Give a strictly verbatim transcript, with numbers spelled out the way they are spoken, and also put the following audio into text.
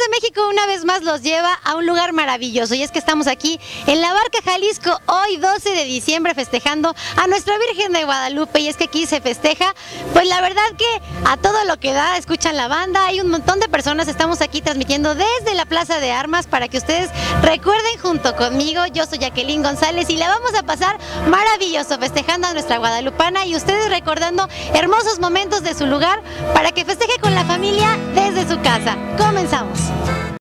de México una vez más los lleva a un lugar maravilloso, y es que estamos aquí en La Barca, Jalisco, hoy doce de diciembre, festejando a nuestra Virgen de Guadalupe. Y es que aquí se festeja, pues la verdad que a todo lo que da, escuchan la banda, hay un montón de personas. Estamos aquí transmitiendo desde la Plaza de Armas para que ustedes recuerden junto conmigo. Yo soy Jacqueline González y la vamos a pasar maravilloso festejando a nuestra guadalupana, y ustedes recordando hermosos momentos de su lugar para que festeje con la familia desde su casa. Comenzamos.